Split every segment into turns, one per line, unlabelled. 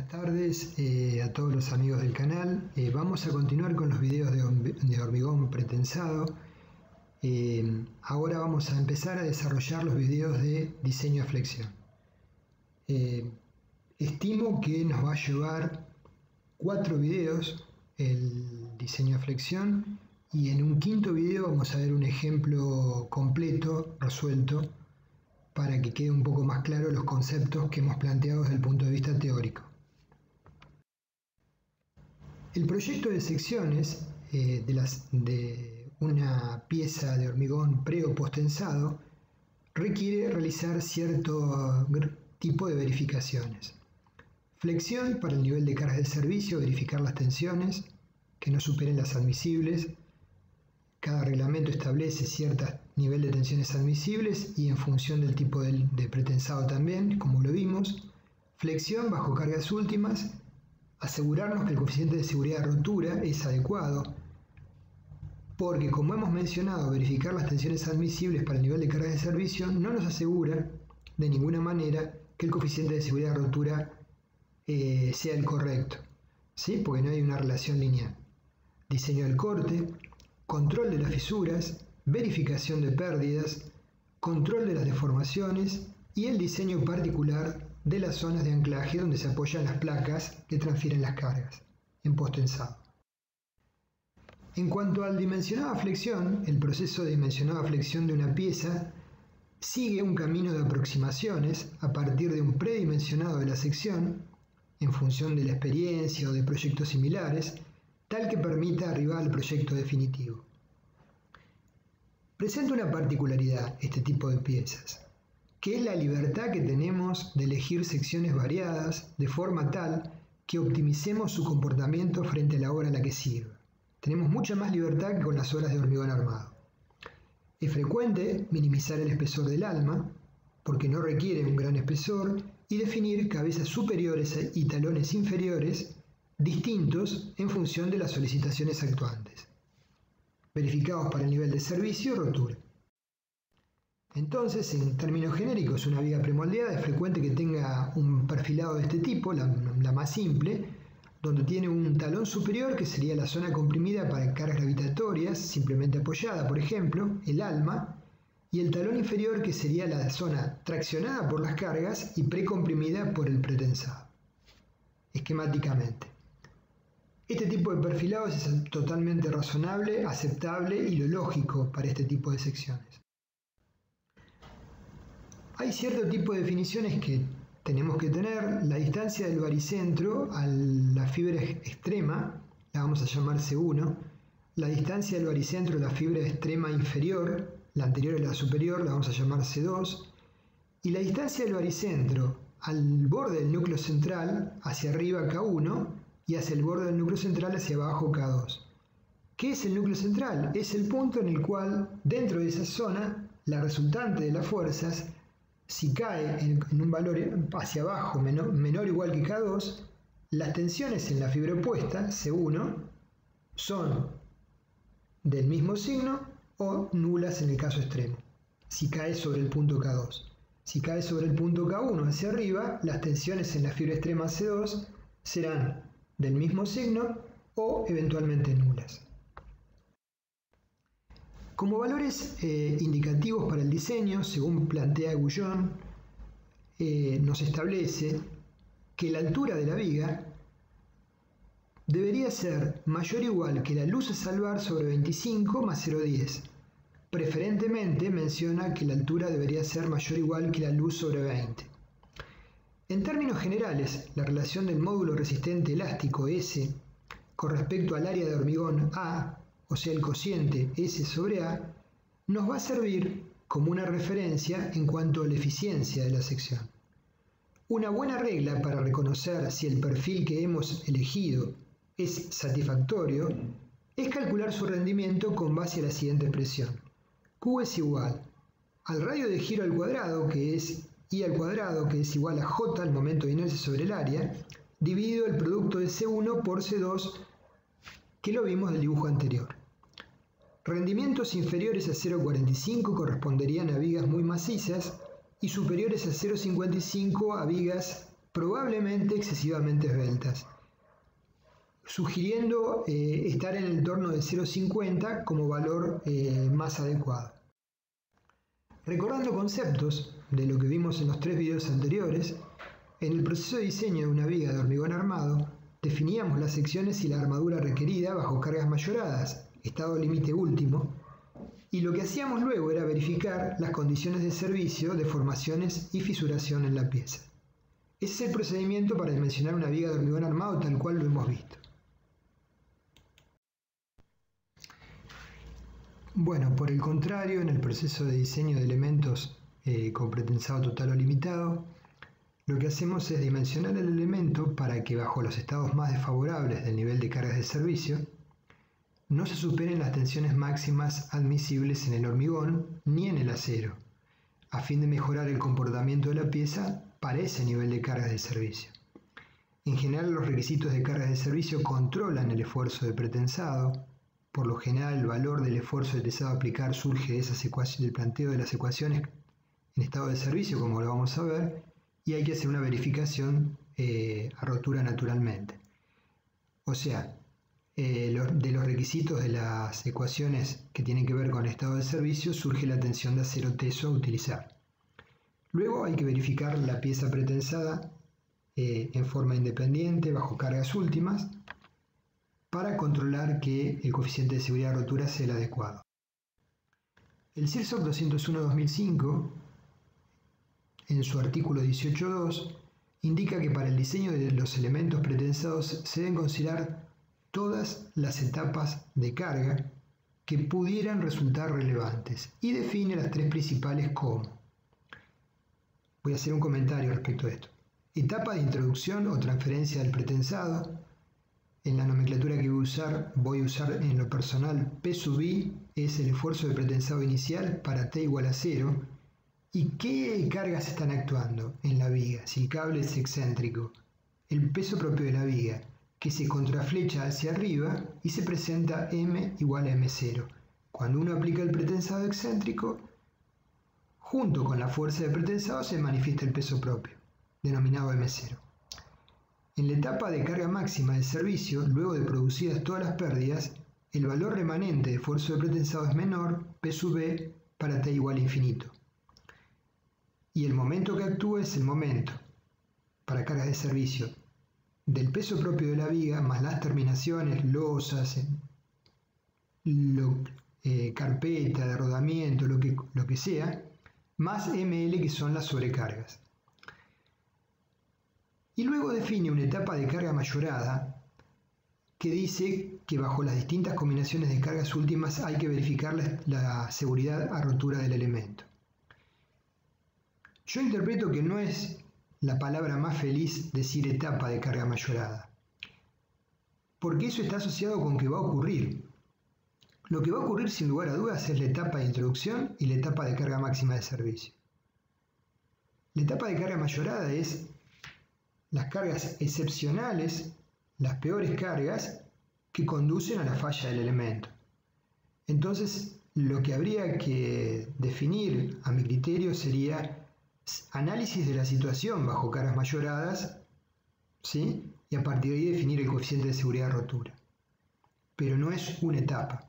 tardes a todos los amigos del canal. Vamos a continuar con los videos de hormigón pretensado. Ahora vamos a empezar a desarrollar los videos de diseño a flexión. Estimo que nos va a llevar 4 videos el diseño a flexión, y en un quinto video vamos a ver un ejemplo completo, resuelto, para que quede un poco más claro los conceptos que hemos planteado desde el punto de vista teórico. El proyecto de secciones de una pieza de hormigón pre o post-tensado requiere realizar cierto tipo de verificaciones. Flexión para el nivel de cargas de servicio, verificar las tensiones que no superen las admisibles. Cada reglamento establece cierto nivel de tensiones admisibles y en función del tipo de pretensado también, como lo vimos. Flexión bajo cargas últimas, asegurarnos que el coeficiente de seguridad de rotura es adecuado, porque como hemos mencionado, verificar las tensiones admisibles para el nivel de cargas de servicio no nos asegura de ninguna manera que el coeficiente de seguridad de rotura sea el correcto, ¿sí? Porque no hay una relación lineal. Diseño del corte, control de las fisuras, verificación de pérdidas, control de las deformaciones y el diseño particular de las zonas de anclaje donde se apoyan las placas que transfieren las cargas en post-tensado. En cuanto al dimensionado a flexión, el proceso de dimensionado a flexión de una pieza sigue un camino de aproximaciones a partir de un predimensionado de la sección en función de la experiencia o de proyectos similares, tal que permita arribar al proyecto definitivo. Presenta una particularidad este tipo de piezas, que es la libertad que tenemos de elegir secciones variadas de forma tal que optimicemos su comportamiento frente a la obra a la que sirva. Tenemos mucha más libertad que con las obras de hormigón armado. Es frecuente minimizar el espesor del alma, porque no requiere un gran espesor, y definir cabezas superiores y talones inferiores distintos en función de las solicitaciones actuantes, verificados para el nivel de servicio y rotura. Entonces, en términos genéricos, una viga premoldeada es frecuente que tenga un perfilado de este tipo, la más simple, donde tiene un talón superior, que sería la zona comprimida para cargas gravitatorias, simplemente apoyada, por ejemplo, el alma, y el talón inferior, que sería la zona traccionada por las cargas y precomprimida por el pretensado. Esquemáticamente, este tipo de perfilados es totalmente razonable, aceptable y lo lógico para este tipo de secciones. Hay cierto tipo de definiciones que tenemos que tener. La distancia del baricentro a la fibra extrema la vamos a llamar C1. La distancia del baricentro a la fibra extrema inferior, la anterior a la superior, la vamos a llamar C2. Y la distancia del baricentro al borde del núcleo central hacia arriba K1 y hacia el borde del núcleo central hacia abajo K2. ¿Qué es el núcleo central? Es el punto en el cual, dentro de esa zona, la resultante de las fuerzas, si cae en un valor hacia abajo menor o igual que K2, las tensiones en la fibra opuesta, C1, son del mismo signo o nulas en el caso extremo, si cae sobre el punto K2. Si cae sobre el punto K1 hacia arriba, las tensiones en la fibra extrema C2 serán del mismo signo o eventualmente nulas. Como valores indicativos para el diseño, según plantea Gullón, nos establece que la altura de la viga debería ser mayor o igual que la luz a salvar sobre 25 más 0,10. Preferentemente menciona que la altura debería ser mayor o igual que la luz sobre 20. En términos generales, la relación del módulo resistente elástico S con respecto al área de hormigón A, o sea el cociente S sobre A, nos va a servir como una referencia en cuanto a la eficiencia de la sección. Una buena regla para reconocer si el perfil que hemos elegido es satisfactorio es calcular su rendimiento con base a la siguiente expresión. Q es igual al radio de giro al cuadrado, que es I al cuadrado, que es igual a J al momento de inercia sobre el área, dividido el producto de C1 por C2, que lo vimos del dibujo anterior. Rendimientos inferiores a 0,45 corresponderían a vigas muy macizas y superiores a 0,55 a vigas probablemente excesivamente esbeltas, sugiriendo estar en el entorno de 0,50 como valor más adecuado. Recordando conceptos de lo que vimos en los 3 videos anteriores, en el proceso de diseño de una viga de hormigón armado, definíamos las secciones y la armadura requerida bajo cargas mayoradas, estado límite último, y lo que hacíamos luego era verificar las condiciones de servicio, deformaciones y fisuración en la pieza. Ese es el procedimiento para dimensionar una viga de hormigón armado tal cual lo hemos visto. Bueno, por el contrario, en el proceso de diseño de elementos con pretensado total o limitado, lo que hacemos es dimensionar el elemento para que bajo los estados más desfavorables del nivel de cargas de servicio no se superen las tensiones máximas admisibles en el hormigón ni en el acero, a fin de mejorar el comportamiento de la pieza para ese nivel de cargas de servicio. En general, los requisitos de cargas de servicio controlan el esfuerzo de pretensado. Por lo general, el valor del esfuerzo de tensado a aplicar surge de esas del planteo de las ecuaciones en estado de servicio, como lo vamos a ver, y hay que hacer una verificación a rotura naturalmente. O sea, de los requisitos de las ecuaciones que tienen que ver con el estado de servicio surge la tensión de acero teso a utilizar. Luego hay que verificar la pieza pretensada en forma independiente bajo cargas últimas para controlar que el coeficiente de seguridad de rotura sea el adecuado. El CIRSOC 201-2005, en su artículo 18.2, indica que para el diseño de los elementos pretensados se deben considerar todas las etapas de carga que pudieran resultar relevantes y define las 3 principales como. Voy a hacer un comentario respecto a esto. Etapa de introducción o transferencia del pretensado. En la nomenclatura que voy a usar en lo personal, P sub I es el esfuerzo de pretensado inicial para T igual a 0. ¿Y qué cargas están actuando en la viga? Si el cable es excéntrico, el peso propio de la viga, que se contraflecha hacia arriba y se presenta M igual a M0. Cuando uno aplica el pretensado excéntrico, junto con la fuerza de pretensado se manifiesta el peso propio, denominado M0. En la etapa de carga máxima de servicio, luego de producidas todas las pérdidas, el valor remanente de esfuerzo de pretensado es menor, P sub B, para T igual a infinito. Y el momento que actúa es el momento, para cargas de servicio, del peso propio de la viga más las terminaciones, losas, carpeta de rodamiento, lo que sea, más ML que son las sobrecargas. Y luego define una etapa de carga mayorada que dice que bajo las distintas combinaciones de cargas últimas hay que verificar la seguridad a rotura del elemento. Yo interpreto que no es la palabra más feliz decir etapa de carga mayorada, porque eso está asociado con que va a ocurrir. Lo que va a ocurrir sin lugar a dudas es la etapa de introducción y la etapa de carga máxima de servicio. La etapa de carga mayorada es las cargas excepcionales, las peores cargas que conducen a la falla del elemento. Entonces, lo que habría que definir a mi criterio sería análisis de la situación bajo cargas mayoradas, ¿sí? Y a partir de ahí definir el coeficiente de seguridad de rotura. Pero no es una etapa.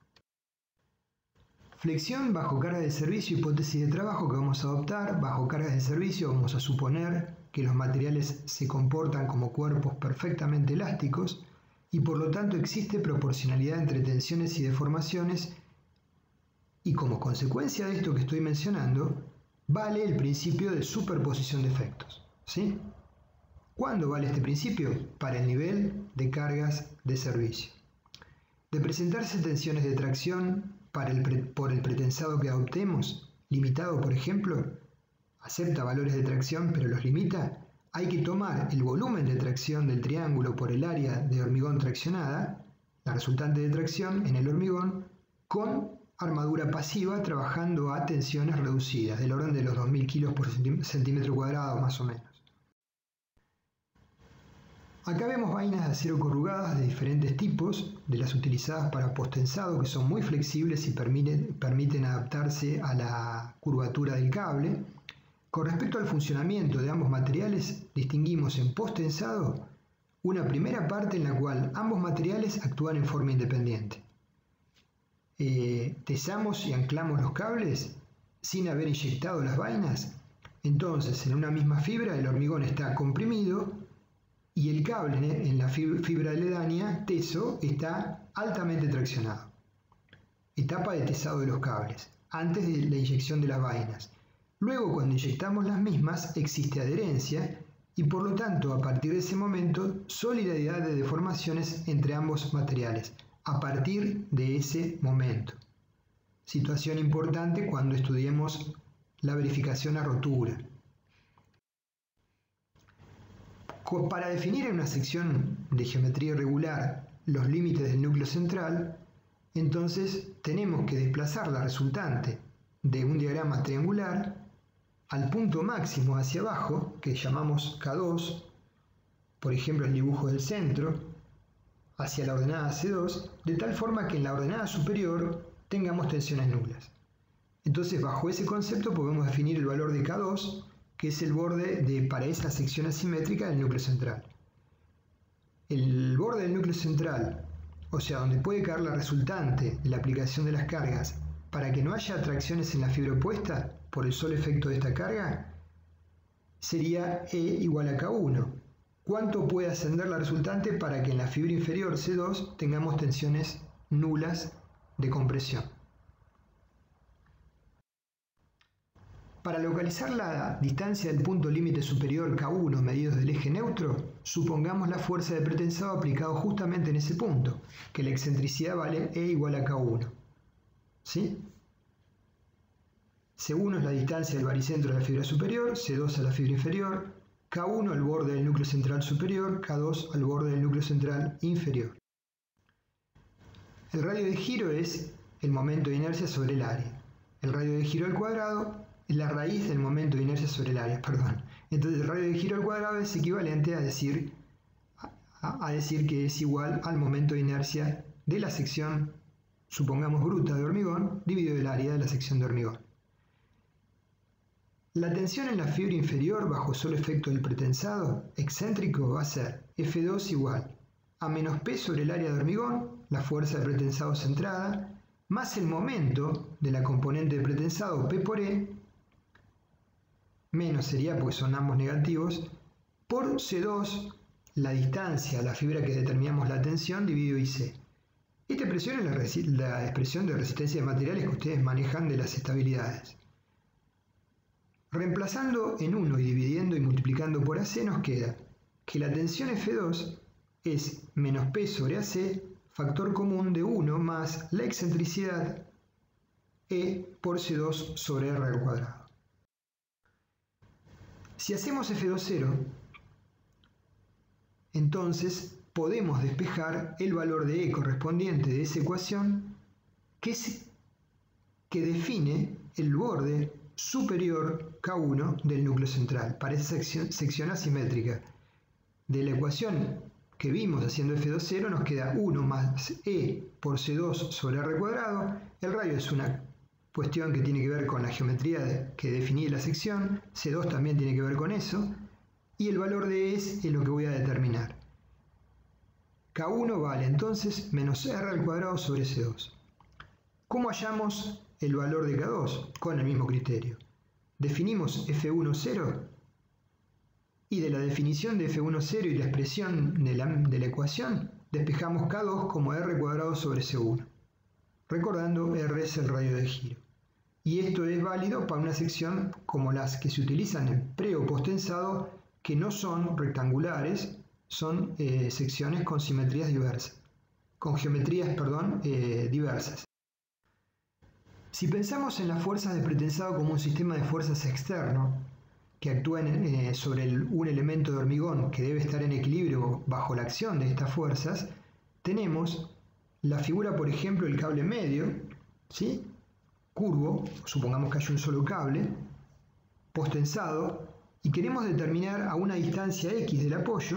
Flexión bajo cargas de servicio, hipótesis de trabajo que vamos a adoptar. Bajo cargas de servicio vamos a suponer que los materiales se comportan como cuerpos perfectamente elásticos y por lo tanto existe proporcionalidad entre tensiones y deformaciones, y como consecuencia de esto que estoy mencionando, vale el principio de superposición de efectos, ¿sí? ¿Cuándo vale este principio? Para el nivel de cargas de servicio. De presentarse tensiones de tracción por el pretensado que adoptemos, limitado por ejemplo, acepta valores de tracción pero los limita, hay que tomar el volumen de tracción del triángulo por el área de hormigón traccionada, la resultante de tracción en el hormigón, con armadura pasiva trabajando a tensiones reducidas, del orden de los 2000 kilos por centímetro cuadrado más o menos. Acá vemos vainas de acero corrugadas de diferentes tipos, de las utilizadas para postensado, que son muy flexibles y permiten adaptarse a la curvatura del cable, Con respecto al funcionamiento de ambos materiales, distinguimos en post-tensado una primera parte en la cual ambos materiales actúan en forma independiente. Tesamos y anclamos los cables sin haber inyectado las vainas, entonces en una misma fibra el hormigón está comprimido y el cable en la fibra aledaña, teso, está altamente traccionado. Etapa de tesado de los cables, antes de la inyección de las vainas. Luego, cuando inyectamos las mismas, existe adherencia y por lo tanto, a partir de ese momento, solidaridad de deformaciones entre ambos materiales, a partir de ese momento. Situación importante cuando estudiemos la verificación a rotura. Para definir en una sección de geometría irregular los límites del núcleo central, entonces tenemos que desplazar la resultante de un diagrama triangular al punto máximo hacia abajo, que llamamos K2, por ejemplo el dibujo del centro, hacia la ordenada C2, de tal forma que en la ordenada superior tengamos tensiones nulas. Entonces, bajo ese concepto podemos definir el valor de K2, que es el borde para esa sección asimétrica del núcleo central. El borde del núcleo central, o sea, donde puede caer la resultante de la aplicación de las cargas, para que no haya atracciones en la fibra opuesta por el solo efecto de esta carga, sería E igual a K1. ¿Cuánto puede ascender la resultante para que en la fibra inferior C2 tengamos tensiones nulas de compresión? Para localizar la distancia del punto límite superior K1 medidos del eje neutro, supongamos la fuerza de pretensado aplicado justamente en ese punto, que la excentricidad vale E igual a K1. ¿Sí? C1 es la distancia del baricentro a la fibra superior, C2 a la fibra inferior, K1 al borde del núcleo central superior, K2 al borde del núcleo central inferior. El radio de giro es el momento de inercia sobre el área. El radio de giro al cuadrado es la raíz del momento de inercia sobre el área, perdón. Entonces el radio de giro al cuadrado es equivalente a decir que es igual al momento de inercia de la sección, supongamos bruta de hormigón, dividido el área de la sección de hormigón. La tensión en la fibra inferior bajo solo efecto del pretensado excéntrico va a ser F2 igual a menos P sobre el área de hormigón, la fuerza de pretensado centrada, más el momento de la componente de pretensado P por E, menos sería, porque son ambos negativos, por C2, la distancia a la fibra que determinamos la tensión, dividido IC. Esta expresión es la expresión de resistencia de materiales que ustedes manejan de las estabilidades. Reemplazando en 1 y dividiendo y multiplicando por AC nos queda que la tensión F2 es menos P sobre AC, factor común de 1 más la excentricidad E por C2 sobre R al cuadrado. Si hacemos F2 0, entonces podemos despejar el valor de E correspondiente de esa ecuación que define el borde superior K1 del núcleo central para esa sección asimétrica. De la ecuación que vimos haciendo F2 0 nos queda 1 más E por C2 sobre R cuadrado. El radio es una cuestión que tiene que ver con la geometría que definí la sección, C2 también tiene que ver con eso, y el valor de E es lo que voy a determinar. K1 vale entonces menos R al cuadrado sobre C2. ¿Cómo hallamos el valor de K2? Con el mismo criterio. Definimos F1 0 y de la definición de F1 0 y la expresión de la ecuación despejamos K2 como R cuadrado sobre C1. Recordando, R es el radio de giro. Y esto es válido para una sección como las que se utilizan en pre o post-tensado, que no son rectangulares, son secciones con simetrías diversas, con geometrías, diversas. Si pensamos en las fuerzas de pretensado como un sistema de fuerzas externo que actúan sobre un elemento de hormigón que debe estar en equilibrio bajo la acción de estas fuerzas, tenemos la figura, por ejemplo, el cable medio, ¿sí? Curvo, supongamos que hay un solo cable, post-tensado, y queremos determinar a una distancia X del apoyo,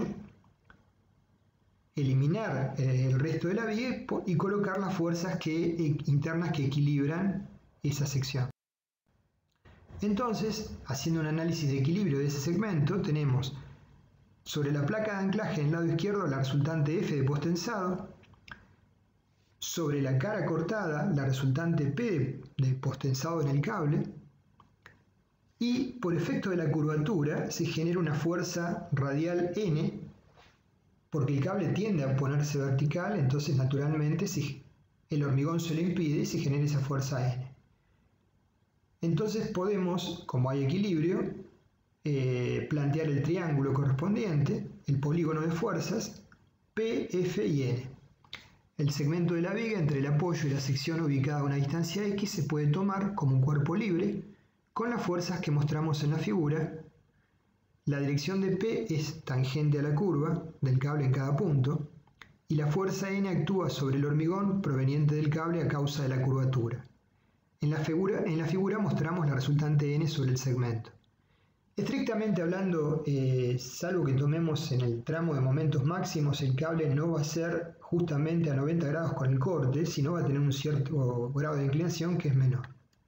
eliminar el resto de la viga y colocar las fuerzas internas que equilibran esa sección. Entonces, haciendo un análisis de equilibrio de ese segmento, tenemos sobre la placa de anclaje en el lado izquierdo la resultante F de posttensado, sobre la cara cortada la resultante P de posttensado en el cable, y por efecto de la curvatura se genera una fuerza radial N, porque el cable tiende a ponerse vertical, entonces naturalmente el hormigón se lo impide y se genera esa fuerza N. Entonces podemos, como hay equilibrio, plantear el triángulo correspondiente, el polígono de fuerzas, P, F y N. El segmento de la viga entre el apoyo y la sección ubicada a una distancia X se puede tomar como un cuerpo libre con las fuerzas que mostramos en la figura. La dirección de P es tangente a la curva del cable en cada punto y la fuerza N actúa sobre el hormigón proveniente del cable a causa de la curvatura. En la figura mostramos la resultante N sobre el segmento. Estrictamente hablando, salvo que tomemos en el tramo de momentos máximos, el cable no va a ser justamente a 90 grados con el corte, sino va a tener un cierto grado de inclinación que es menor.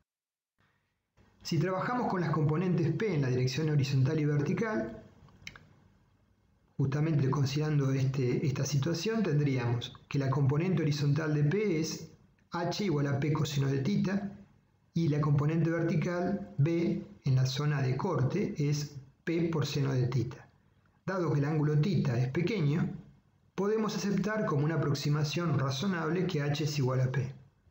Si trabajamos con las componentes P en la dirección horizontal y vertical, justamente considerando esta situación, tendríamos que la componente horizontal de P es H igual a P coseno de θ, y la componente vertical B en la zona de corte es P por seno de θ. Dado que el ángulo θ es pequeño, podemos aceptar como una aproximación razonable que H es igual a P.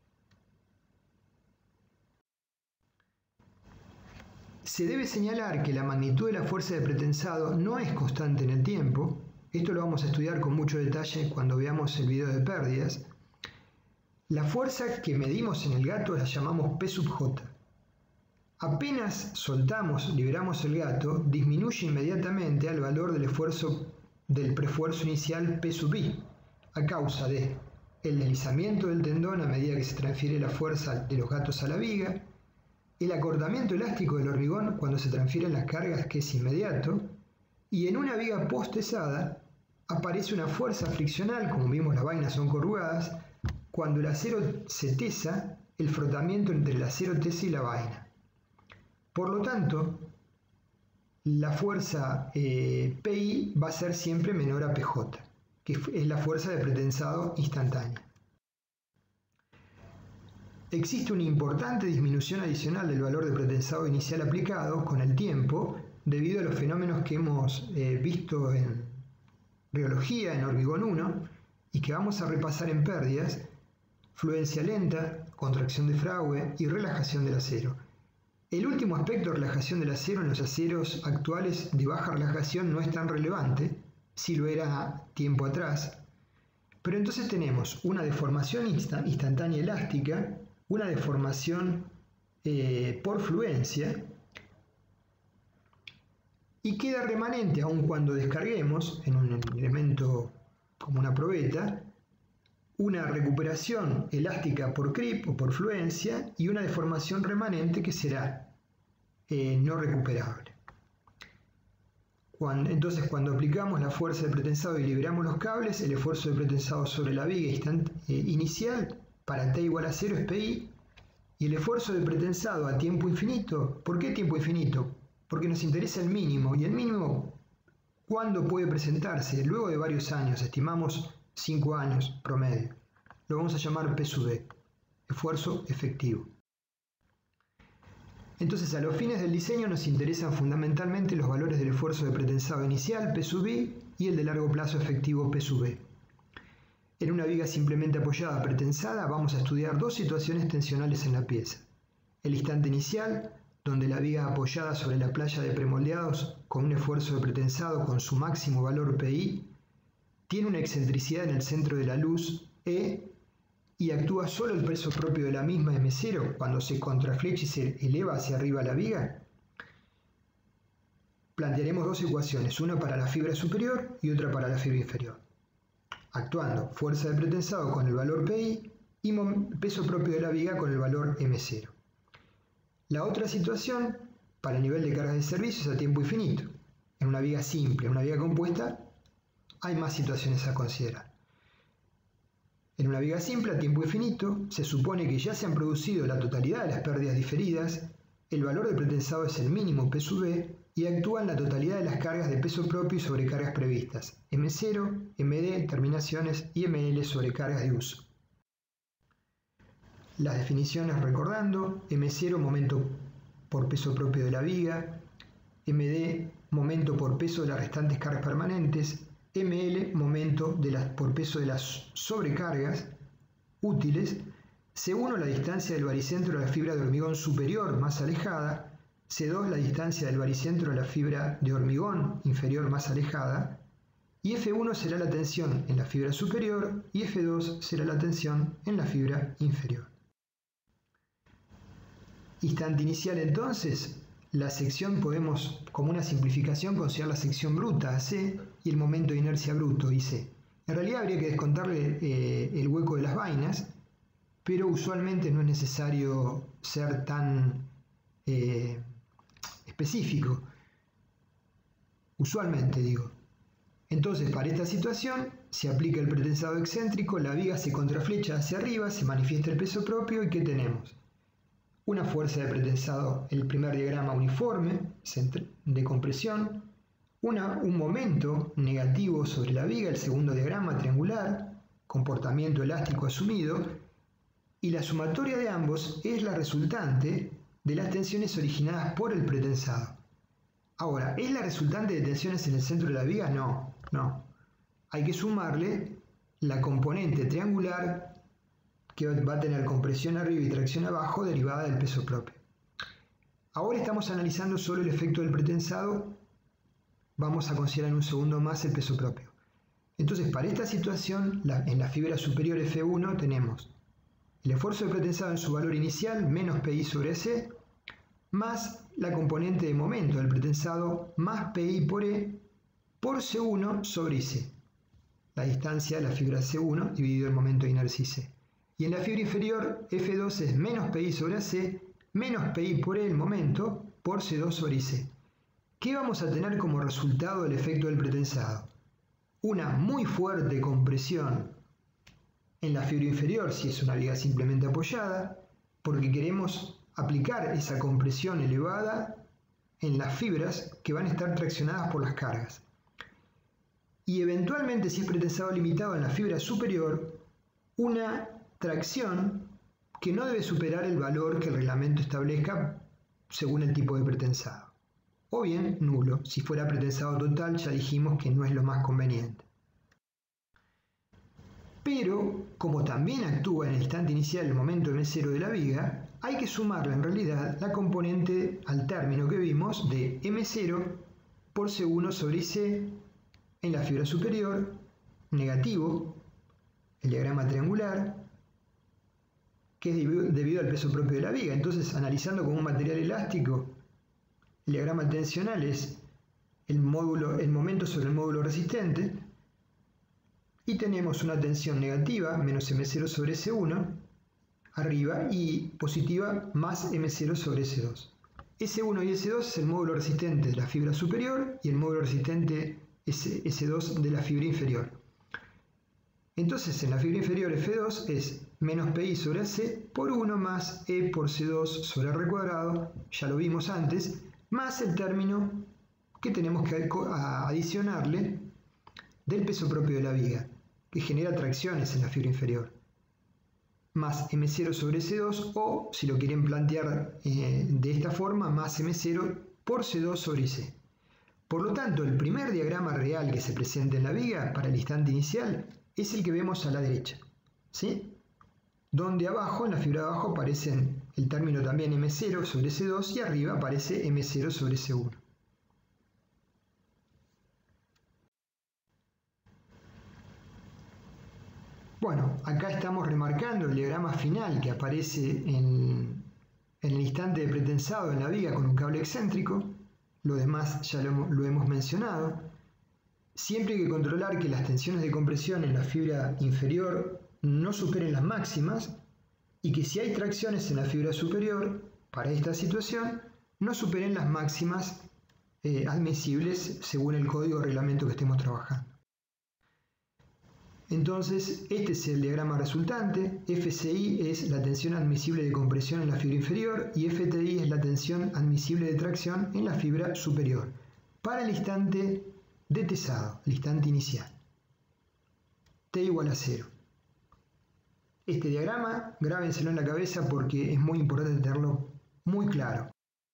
Se debe señalar que la magnitud de la fuerza de pretensado no es constante en el tiempo. Esto lo vamos a estudiar con mucho detalle cuando veamos el video de pérdidas. La fuerza que medimos en el gato la llamamos P sub J. Apenas soltamos, liberamos el gato, disminuye inmediatamente al valor del preesfuerzo inicial P sub I, a causa de el deslizamiento del tendón a medida que se transfiere la fuerza de los gatos a la viga, el acortamiento elástico del hormigón cuando se transfieren las cargas, que es inmediato, y en una viga posttesada aparece una fuerza friccional, como vimos las vainas son corrugadas, cuando el acero se tesa, el frotamiento entre el acero tesa y la vaina. Por lo tanto, la fuerza PI va a ser siempre menor a PJ, que es la fuerza de pretensado instantánea. Existe una importante disminución adicional del valor de pretensado inicial aplicado con el tiempo, debido a los fenómenos que hemos visto en rheología, en hormigón 1, y que vamos a repasar en pérdidas: fluencia lenta, contracción de Fraude y relajación del acero. El último aspecto de relajación del acero en los aceros actuales de baja relajación no es tan relevante, si lo era tiempo atrás, pero entonces tenemos una deformación instantánea elástica, una deformación por fluencia, y queda remanente, aun cuando descarguemos en un elemento como una probeta, una recuperación elástica por creep o por fluencia y una deformación remanente que será no recuperable. Entonces, cuando aplicamos la fuerza de pretensado y liberamos los cables, el esfuerzo de pretensado sobre la viga inicial para T igual a 0 es PI, y el esfuerzo de pretensado a tiempo infinito. ¿Por qué tiempo infinito? Porque nos interesa el mínimo, y el mínimo, ¿cuándo puede presentarse? Luego de varios años, estimamos 5 años promedio. Lo vamos a llamar P sub E, esfuerzo efectivo. Entonces, a los fines del diseño nos interesan fundamentalmente los valores del esfuerzo de pretensado inicial, P sub I, y el de largo plazo efectivo, P sub E. En una viga simplemente apoyada pretensada vamos a estudiar dos situaciones tensionales en la pieza. El instante inicial, donde la viga apoyada sobre la playa de premoldeados con un esfuerzo de pretensado con su máximo valor PI, tiene una excentricidad en el centro de la luz E y actúa solo el peso propio de la misma M0 cuando se contraflecha y se eleva hacia arriba la viga. Plantearemos dos ecuaciones, una para la fibra superior y otra para la fibra inferior, actuando fuerza de pretensado con el valor PI y peso propio de la viga con el valor M0. La otra situación, para el nivel de cargas de servicio, es a tiempo infinito. En una viga simple, en una viga compuesta, hay más situaciones a considerar. En una viga simple a tiempo infinito, se supone que ya se han producido la totalidad de las pérdidas diferidas el valor del pretensado es el mínimo P sub B y actúa en la totalidad de las cargas de peso propio y sobrecargas previstas, M0, MD, terminaciones y ML sobrecargas de uso. Las definiciones recordando: M0 momento por peso propio de la viga, MD momento por peso de las restantes cargas permanentes, ML momento por peso de las sobrecargas útiles, C1 la distancia del baricentro de la fibra de hormigón superior más alejada, C2 la distancia del baricentro de la fibra de hormigón inferior más alejada, y F1 será la tensión en la fibra superior y F2 será la tensión en la fibra inferior. Instante inicial entonces, la sección podemos, como una simplificación, considerar la sección bruta AC y el momento de inercia bruto IC. En realidad habría que descontarle el hueco de las vainas, pero usualmente no es necesario ser tan específico. Usualmente digo. Entonces, para esta situación, se aplica el pretensado excéntrico, la viga se contraflecha hacia arriba, se manifiesta el peso propio y ¿qué tenemos? Una fuerza de pretensado, el primer diagrama uniforme de compresión, un momento negativo sobre la viga, el segundo diagrama triangular, comportamiento elástico asumido, y la sumatoria de ambos es la resultante de las tensiones originadas por el pretensado. Ahora, ¿es la resultante de tensiones en el centro de la viga? No. Hay que sumarle la componente triangular que va a tener compresión arriba y tracción abajo derivada del peso propio. Ahora estamos analizando solo el efecto del pretensado. Vamos a considerar en un segundo más el peso propio. Entonces, para esta situación, en la fibra superior F1 tenemos el esfuerzo de pretensado en su valor inicial menos PI sobre C, más la componente de momento del pretensado más PI por E por C1 sobre IC. La distancia de la fibra C1 dividido el momento de inercia IC. Y en la fibra inferior, F2 es menos PI sobre AC, menos PI por E el momento, por C2 sobre IC. ¿Qué vamos a tener como resultado del efecto del pretensado? Una muy fuerte compresión en la fibra inferior, si es una viga simplemente apoyada, porque queremos aplicar esa compresión elevada en las fibras que van a estar traccionadas por las cargas. Y eventualmente, si es pretensado limitado en la fibra superior, una tracción que no debe superar el valor que el reglamento establezca según el tipo de pretensado. O bien nulo, si fuera pretensado total ya dijimos que no es lo más conveniente. Pero, como también actúa en el instante inicial el momento M0 de la viga, hay que sumarle en realidad la componente al término que vimos de M0 por C1 sobre IC en la fibra superior, negativo, el diagrama triangular, que es debido al peso propio de la viga. Entonces, analizando como un material elástico, el diagrama tensional es el momento sobre el módulo resistente, y tenemos una tensión negativa, menos M0 sobre S1, arriba, y positiva, más M0 sobre S2. S1 y S2 es el módulo resistente de la fibra superior y el módulo resistente S2 de la fibra inferior. Entonces, en la fibra inferior F2 es menos PI sobre AC por 1 más E por C2 sobre R cuadrado, ya lo vimos antes, más el término que tenemos que adicionarle del peso propio de la viga, que genera tracciones en la fibra inferior, más M0 sobre C2, o, si lo quieren plantear de esta forma, más M0 por C2 sobre IC. Por lo tanto, el primer diagrama real que se presenta en la viga para el instante inicial es el que vemos a la derecha, ¿sí? Donde abajo, en la fibra de abajo, aparecen el término también M0 sobre C2 y arriba aparece M0 sobre C1. Bueno, acá estamos remarcando el diagrama final que aparece en el instante de pretensado en la viga con un cable excéntrico. Lo demás ya lo hemos mencionado. Siempre hay que controlar que las tensiones de compresión en la fibra inferior no superen las máximas y que si hay tracciones en la fibra superior, para esta situación, no superen las máximas admisibles según el código o reglamento que estemos trabajando. Entonces, este es el diagrama resultante. FCI es la tensión admisible de compresión en la fibra inferior y FTI es la tensión admisible de tracción en la fibra superior para el instante de tesado, el instante inicial. T igual a 0. Este diagrama, grábenselo en la cabeza porque es muy importante tenerlo muy claro.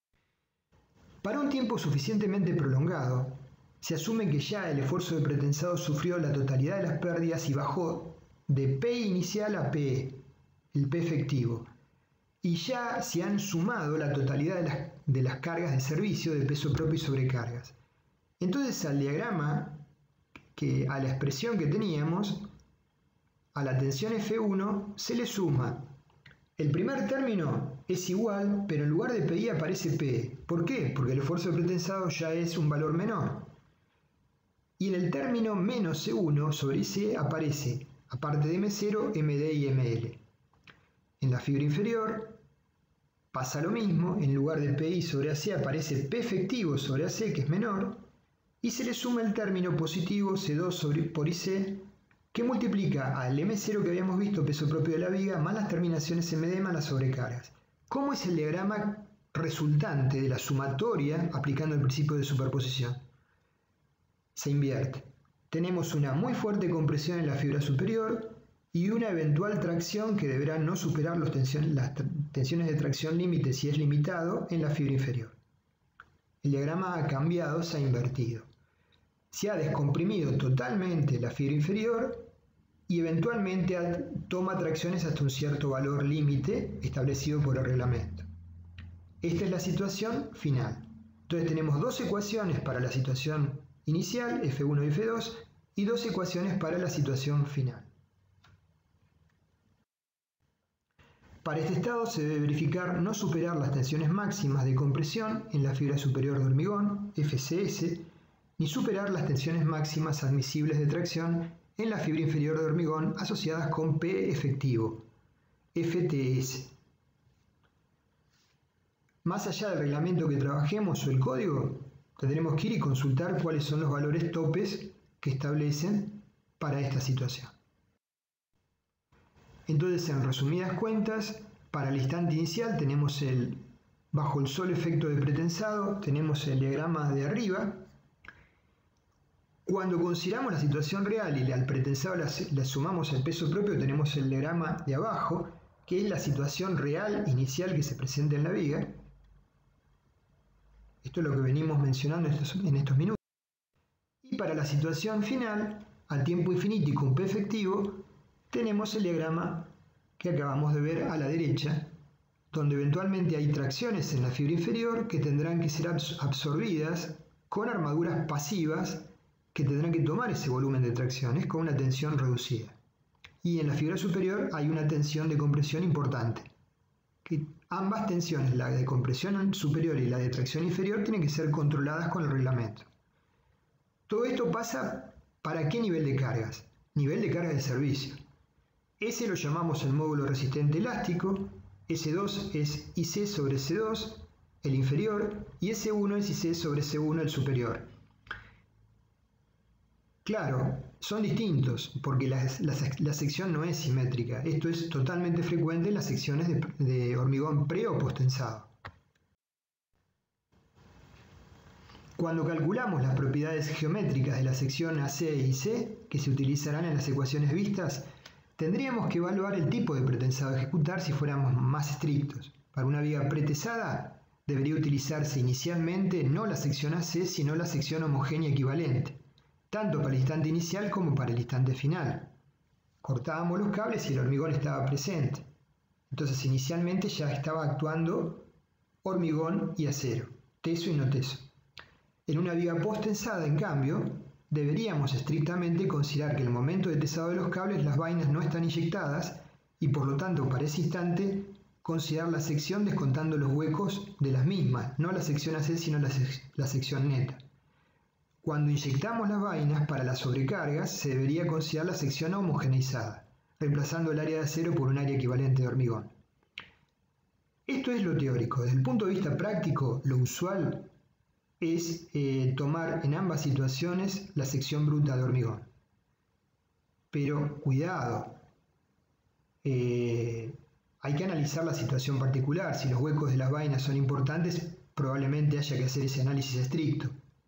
Para un tiempo suficientemente prolongado, se asume que ya el esfuerzo de pretensado sufrió la totalidad de las pérdidas y bajó de P inicial a PE, el P efectivo, y ya se han sumado la totalidad de las cargas de servicio de peso propio y sobrecargas. Entonces al diagrama, a la expresión que teníamos, a la tensión F1 se le suma. El primer término es igual, pero en lugar de PI aparece P. ¿Por qué? Porque el esfuerzo de pretensado ya es un valor menor. Y en el término menos C1 sobre IC aparece, aparte de M0, MD y ML. En la fibra inferior pasa lo mismo, en lugar de PI sobre AC aparece P efectivo sobre AC, que es menor, y se le suma el término positivo C2 por IC, que multiplica al M0 que habíamos visto, peso propio de la viga, más las terminaciones MD más las sobrecargas. ¿Cómo es el diagrama resultante de la sumatoria aplicando el principio de superposición? Se invierte. Tenemos una muy fuerte compresión en la fibra superior y una eventual tracción que deberá no superar las tensiones de tracción límite si es limitado en la fibra inferior. El diagrama ha cambiado, se ha invertido. Se ha descomprimido totalmente la fibra inferior y eventualmente toma tracciones hasta un cierto valor límite establecido por el reglamento. Esta es la situación final. Entonces tenemos dos ecuaciones para la situación inicial, F1 y F2, y dos ecuaciones para la situación final. Para este estado se debe verificar no superar las tensiones máximas de compresión en la fibra superior de hormigón, FCS, ni superar las tensiones máximas admisibles de tracción en la fibra inferior de hormigón asociadas con P efectivo, FTS. Más allá del reglamento que trabajemos o el código, tendremos que ir y consultar cuáles son los valores topes que establecen para esta situación. Entonces, en resumidas cuentas, para el instante inicial tenemos bajo el solo efecto de pretensado, tenemos el diagrama de arriba. Cuando consideramos la situación real y al pretensado le sumamos el peso propio, tenemos el diagrama de abajo, que es la situación real inicial que se presenta en la viga. Esto es lo que venimos mencionando en estos minutos. Y para la situación final, al tiempo infinito y con P efectivo, tenemos el diagrama que acabamos de ver a la derecha, donde eventualmente hay tracciones en la fibra inferior que tendrán que ser absorbidas con armaduras pasivas que tendrán que tomar ese volumen de tracciones con una tensión reducida. Y en la fibra superior hay una tensión de compresión importante. Que ambas tensiones, la de compresión superior y la de tracción inferior, tienen que ser controladas con el reglamento. Todo esto pasa ¿para qué nivel de cargas? Nivel de carga de servicio. S lo llamamos el módulo resistente elástico, S2 es IC sobre C2, el inferior, y S1 es IC sobre C1, el superior. Claro, son distintos porque la sección no es simétrica. Esto es totalmente frecuente en las secciones de hormigón pre o postensado. Cuando calculamos las propiedades geométricas de la sección AC y C, que se utilizarán en las ecuaciones vistas, tendríamos que evaluar el tipo de pretensado a ejecutar si fuéramos más estrictos. Para una viga pretesada debería utilizarse inicialmente no la sección AC, sino la sección homogénea equivalente, tanto para el instante inicial como para el instante final. Cortábamos los cables y el hormigón estaba presente. Entonces inicialmente ya estaba actuando hormigón y acero, teso y no teso. En una viga post-tensada, en cambio, deberíamos estrictamente considerar que en el momento de tesado de los cables las vainas no están inyectadas y por lo tanto para ese instante considerar la sección descontando los huecos de las mismas, no la sección AC sino la sección neta. Cuando inyectamos las vainas para las sobrecargas se debería considerar la sección homogeneizada, reemplazando el área de acero por un área equivalente de hormigón. Esto es lo teórico. Desde el punto de vista práctico, lo usual es tomar en ambas situaciones la sección bruta de hormigón. pero cuidado, hay que analizar la situación particular. Si los huecos de las vainas son importantes, probablemente haya que hacer ese análisis estricto.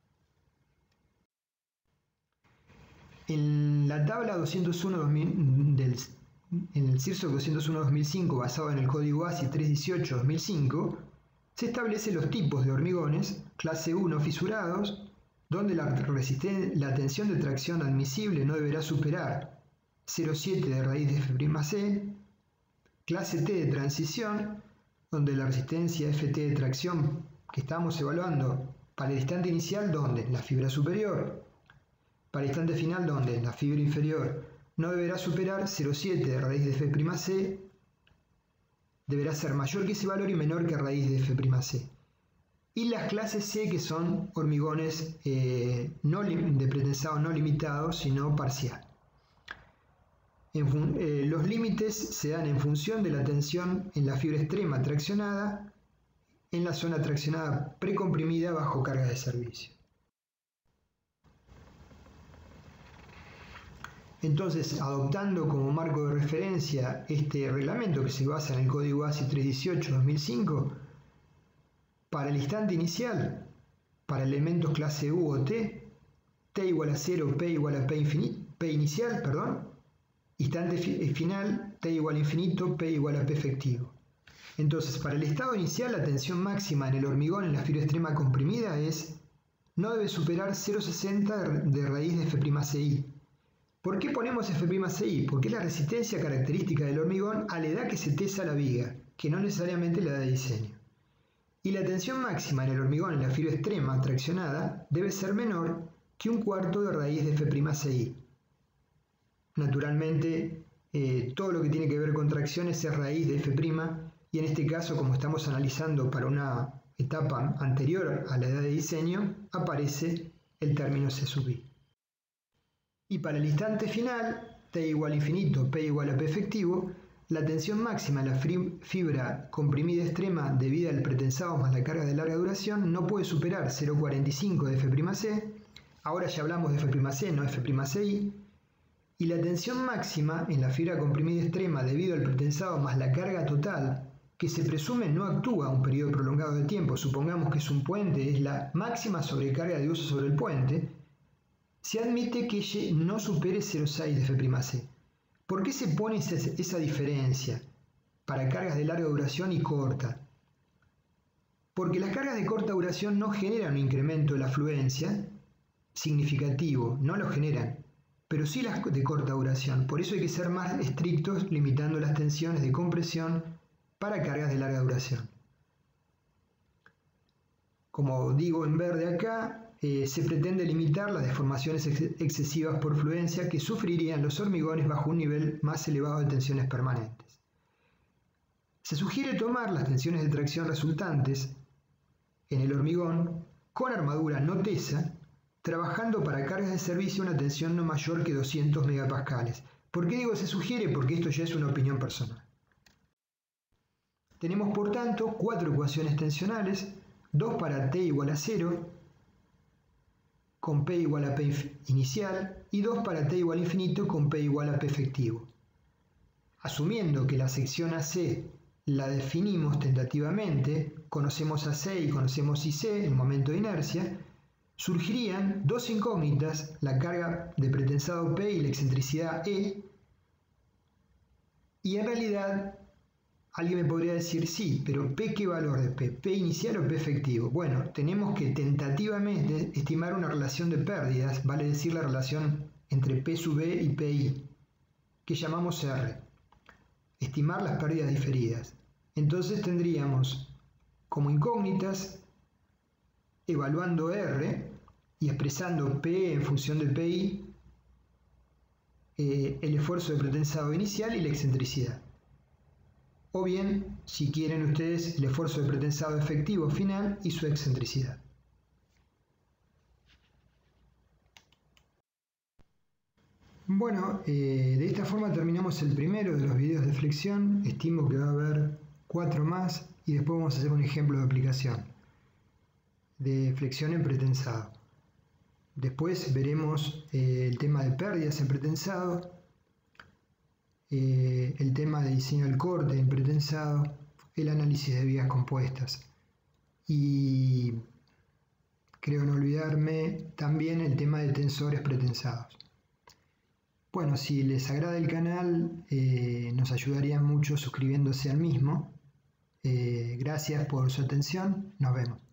En la tabla 201 en el CIRSOC 201-2005, basado en el código ASI 318-2005, se establecen los tipos de hormigones, clase 1 fisurados, donde la tensión de tracción admisible no deberá superar 0,7 de raíz de F'C, clase T de transición, donde la resistencia Ft de tracción que estamos evaluando para el instante inicial, donde la fibra superior, para el instante final, donde la fibra inferior no deberá superar 0,7 de raíz de F'C, deberá ser mayor que ese valor y menor que raíz de F'C. Y las clases C, que son hormigones de pretensado no limitado, sino parcial. Los límites se dan en función de la tensión en la fibra extrema traccionada, en la zona traccionada precomprimida bajo carga de servicio. Entonces, adoptando como marco de referencia este reglamento que se basa en el código ASI 318-2005, para el instante inicial, para elementos clase U o T, T igual a 0, P igual a P inicial, instante final, T igual a infinito, P igual a P efectivo. Entonces, para el estado inicial, la tensión máxima en el hormigón en la fibra extrema comprimida no debe superar 0,60 de raíz de F'Ci. ¿Por qué ponemos F'Ci? Porque es la resistencia característica del hormigón a la edad que se tesa la viga, que no necesariamente la edad de diseño. Y la tensión máxima en el hormigón en la fibra extrema traccionada debe ser menor que 1/4 de raíz de F'Ci. Naturalmente, todo lo que tiene que ver con tracciones es raíz de F', y en este caso, como estamos analizando para una etapa anterior a la edad de diseño, aparece el término C sub I. Y para el instante final, T igual a infinito, P igual a P efectivo, la tensión máxima en la fibra comprimida extrema debida al pretensado más la carga de larga duración no puede superar 0,45 de F'C, ahora ya hablamos de F'C, no F'Ci, y la tensión máxima en la fibra comprimida extrema debido al pretensado más la carga total, que se presume no actúa un periodo prolongado de tiempo, supongamos que es un puente, es la máxima sobrecarga de uso sobre el puente, se admite que Y no supere 0,6 de F'C. ¿Por qué se pone esa diferencia para cargas de larga duración y corta? Porque las cargas de corta duración no generan un incremento de la afluencia significativo, no lo generan, pero sí las de corta duración. Por eso hay que ser más estrictos limitando las tensiones de compresión para cargas de larga duración. Como digo en verde acá, se pretende limitar las deformaciones excesivas por fluencia que sufrirían los hormigones bajo un nivel más elevado de tensiones permanentes. Se sugiere tomar las tensiones de tracción resultantes en el hormigón con armadura no tesa, trabajando para cargas de servicio a una tensión no mayor que 200 megapascales. ¿Por qué digo se sugiere? Porque esto ya es una opinión personal. Tenemos por tanto 4 ecuaciones tensionales, 2 para T igual a 0, con P igual a P inicial, y 2 para T igual a infinito con P igual a P efectivo. Asumiendo que la sección AC la definimos tentativamente, conocemos AC y conocemos IC, el momento de inercia, surgirían dos incógnitas, la carga de pretensado P y la excentricidad E, y en realidad alguien me podría decir, sí, pero P, ¿qué valor de P? ¿P inicial o P efectivo? Bueno, tenemos que tentativamente estimar una relación de pérdidas, vale decir la relación entre P sub E y PI, que llamamos R. Estimar las pérdidas diferidas. Entonces tendríamos como incógnitas, evaluando R y expresando P en función de PI, el esfuerzo de pretensado inicial y la excentricidad. O bien, si quieren ustedes, el esfuerzo de pretensado efectivo final y su excentricidad. Bueno, de esta forma terminamos el primero de los videos de flexión. Estimo que va a haber 4 más y después vamos a hacer un ejemplo de aplicación de flexión en pretensado. Después veremos el tema de pérdidas en pretensado el tema de diseño del corte en pretensado, el análisis de vías compuestas y, creo no olvidarme, también el tema de tensores pretensados. Bueno, si les agrada el canal, nos ayudaría mucho suscribiéndose al mismo. Gracias por su atención, nos vemos.